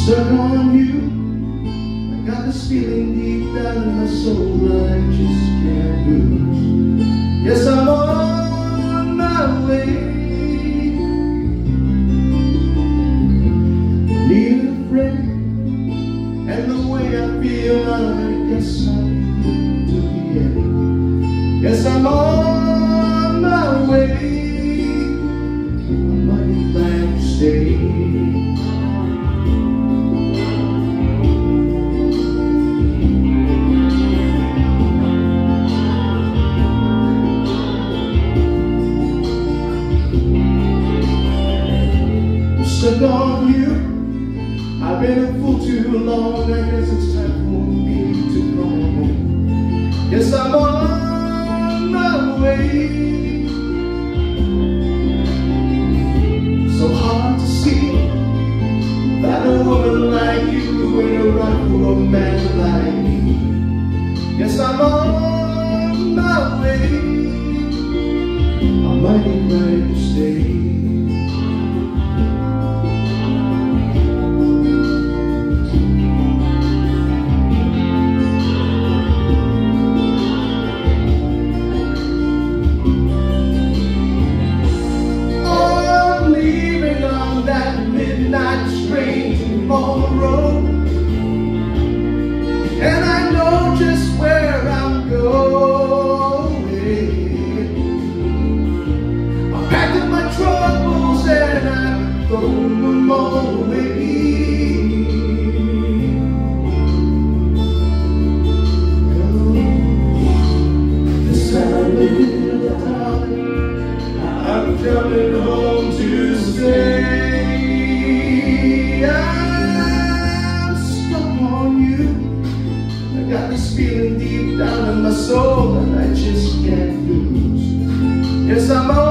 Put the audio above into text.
stuck on you. I got this feeling deep down in my soul that I just can't lose. Yes, I'm on my way. Need a friend, and the way I feel, I guess I'll live to the end. Yes, I'm on my way. I'm mighty glad to stay. Stuck on you. I've been a fool too long. I guess it's time for me to come home. Yes, I'm on my way. So hard to see that a woman like you ain't right for a man like me. Yes, I'm on my way. I'm mighty glad to stay. Tomorrow, and I know just where I'm going. I packed up my troubles and I've thrown them all away. This time in the dark, I'm coming home to stay. Got this feeling deep down in my soul that I just can't lose. Yes, I'm